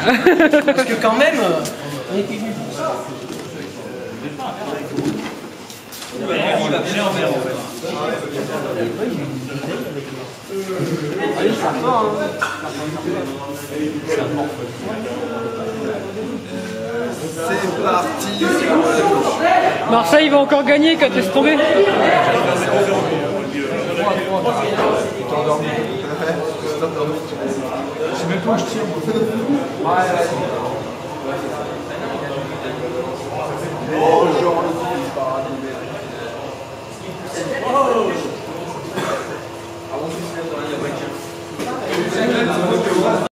Parce que quand même, on était venus pour ça. Il va bien en faire en fait. Allez, ça va, hein. C'est parti. Marseille va encore gagner quand laisse tomber. Je sais même pas où je tire. Oh, genre le coup, parade. Oh.